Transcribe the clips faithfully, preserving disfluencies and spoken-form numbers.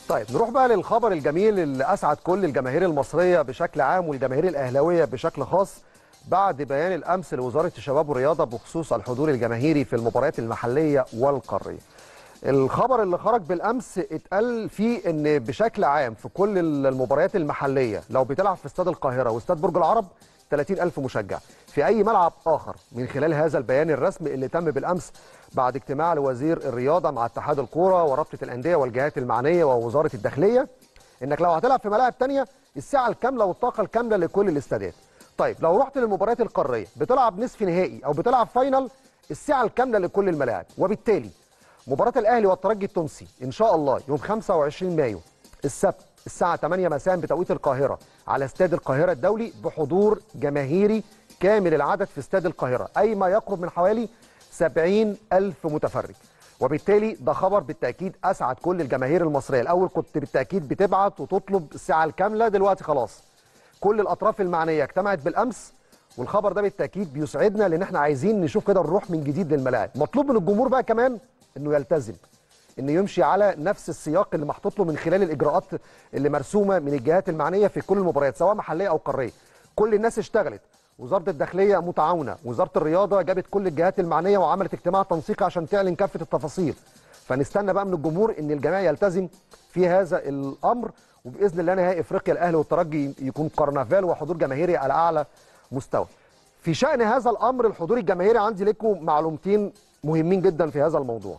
طيب نروح بقى للخبر الجميل اللي اسعد كل الجماهير المصريه بشكل عام والجماهير الاهلاويه بشكل خاص بعد بيان الامس لوزاره الشباب والرياضه بخصوص الحضور الجماهيري في المباريات المحليه والقاريه. الخبر اللي خرج بالامس اتقال فيه ان بشكل عام في كل المباريات المحليه لو بتلعب في استاد القاهره واستاد برج العرب ثلاثين ألف مشجع، في اي ملعب اخر من خلال هذا البيان الرسمي اللي تم بالامس بعد اجتماع لوزير الرياضه مع اتحاد الكوره ورابطه الانديه والجهات المعنيه ووزاره الداخليه، انك لو هتلعب في ملاعب ثانيه السعه الكامله والطاقه الكامله لكل الاستادات. طيب لو رحت للمباريات القاريه بتلعب نصف نهائي او بتلعب فاينل السعه الكامله لكل الملاعب، وبالتالي مباراه الاهلي والترجي التونسي ان شاء الله يوم خمسة وعشرين مايو السبت الساعه ثمانية مساء بتوقيت القاهره على استاد القاهره الدولي بحضور جماهيري كامل العدد في استاد القاهره، اي ما يقرب من حوالي سبعين ألف متفرج. وبالتالي ده خبر بالتاكيد اسعد كل الجماهير المصريه. الاول كنت بالتاكيد بتبعت وتطلب الساعه الكامله، دلوقتي خلاص كل الاطراف المعنيه اجتمعت بالامس، والخبر ده بالتاكيد بيسعدنا لان احنا عايزين نشوف كده الروح من جديد للملاعب. مطلوب من الجمهور بقى كمان انه يلتزم، انه يمشي على نفس السياق اللي محطوط له من خلال الاجراءات اللي مرسومه من الجهات المعنيه في كل المباريات سواء محليه او قاريه. كل الناس اشتغلت، وزاره الداخليه متعاونه، وزاره الرياضه جابت كل الجهات المعنيه وعملت اجتماع تنسيقي عشان تعلن كافه التفاصيل. فنستنى بقى من الجمهور ان الجميع يلتزم في هذا الامر، وباذن الله نهائي افريقيا الاهلي والترجي يكون كرنفال وحضور جماهيري على اعلى مستوى. في شان هذا الامر الحضور الجماهيري عندي لكم معلومتين مهمين جدا في هذا الموضوع.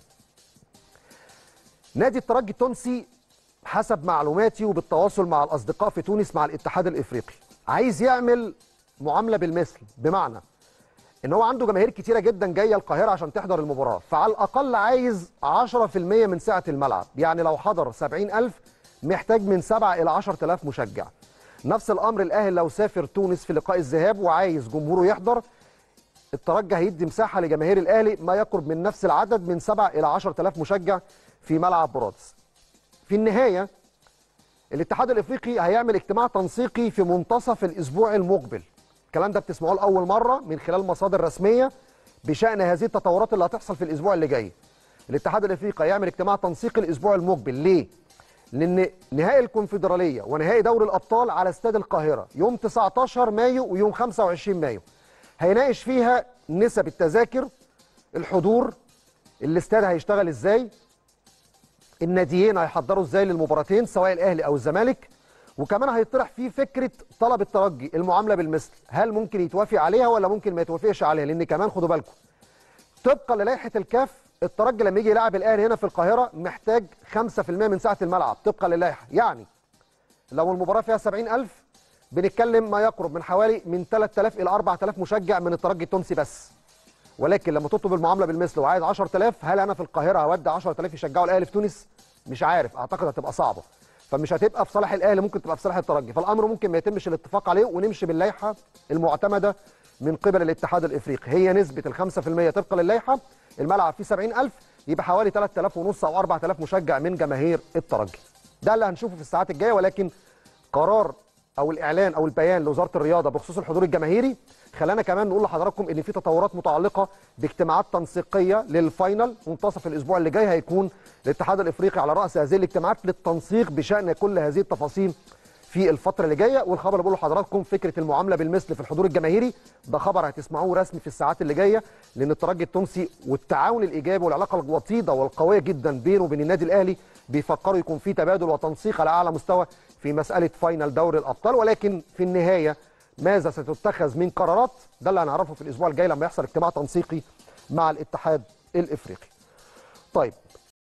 نادي الترجي التونسي حسب معلوماتي وبالتواصل مع الاصدقاء في تونس مع الاتحاد الافريقي عايز يعمل معامله بالمثل، بمعنى ان هو عنده جماهير كتيره جدا جايه القاهره عشان تحضر المباراه، فعلى الاقل عايز عشرة في المية من سعه الملعب، يعني لو حضر سبعين ألف محتاج من سبعة إلى عشرة آلاف مشجع. نفس الامر الاهلي لو سافر تونس في لقاء الذهاب وعايز جمهوره يحضر، الترجي هيدي مساحه لجماهير الاهلي ما يقرب من نفس العدد من سبعة إلى عشرة آلاف مشجع في ملعب برادس. في النهايه الاتحاد الافريقي هيعمل اجتماع تنسيقي في منتصف الاسبوع المقبل. الكلام ده بتسمعوه لاول مره من خلال مصادر رسميه بشان هذه التطورات اللي هتحصل في الاسبوع اللي جاي. الاتحاد الافريقي هيعمل اجتماع تنسيقي الاسبوع المقبل، ليه؟ لان نهائي الكونفدراليه ونهائي دوري الابطال على استاد القاهره يوم تسعة عشر مايو ويوم خمسة وعشرين مايو. هيناقش فيها نسب التذاكر، الحضور، الاستاد هيشتغل ازاي، الناديين هيحضروا ازاي للمباراتين سواء الاهلي او الزمالك، وكمان هيطرح فيه فكره طلب الترجي المعامله بالمثل، هل ممكن يتوافق عليها ولا ممكن ما يتوافقش عليها؟ لان كمان خدوا بالكم طبقا للائحه الكاف الترجي لما يجي يلعب الاهلي هنا في القاهره محتاج خمسة في المية من سعه الملعب طبقا للائحه، يعني لو المباراه فيها سبعين ألف بنتكلم ما يقرب من حوالي من ثلاثة آلاف الى أربعة آلاف مشجع من الترجي التونسي بس. ولكن لما تطلب المعامله بالمثل وعايز عشرة آلاف، هل انا في القاهره هودي عشرة آلاف يشجعوا الاهلي في تونس؟ مش عارف، اعتقد هتبقى صعبه، فمش هتبقى في صالح الاهلي، ممكن تبقى في صالح الترجي، فالامر ممكن ما يتمش الاتفاق عليه ونمشي باللائحه المعتمده من قبل الاتحاد الافريقي، هي نسبه ال خمسة في المية طبقا للائحه، الملعب فيه سبعين ألف يبقى حوالي ثلاثة آلاف ونص او أربعة آلاف مشجع من جماهير الترجي. ده اللي هنشوفه في الساعات الجايه، ولكن قرار او الاعلان او البيان لوزاره الرياضه بخصوص الحضور الجماهيري خلانا كمان نقول لحضراتكم ان في تطورات متعلقه باجتماعات تنسيقيه للفاينل منتصف الاسبوع اللي جاي. هيكون الاتحاد الافريقي على راس هذه الاجتماعات للتنسيق بشان كل هذه التفاصيل في الفتره اللي جايه. والخبر اللي بقوله لحضراتكم فكره المعامله بالمثل في الحضور الجماهيري ده خبر هتسمعوه رسمي في الساعات اللي جايه، لان الترجي التونسي والتعاون الايجابي والعلاقه الوطيده والقويه جدا بينه وبين النادي الاهلي بيفكروا يكون في تبادل وتنسيق على اعلى مستوى في مساله فاينل دوري الابطال. ولكن في النهايه ماذا ستتخذ من قرارات ده اللي هنعرفه في الاسبوع الجاي لما يحصل اجتماع تنسيقي مع الاتحاد الافريقي. طيب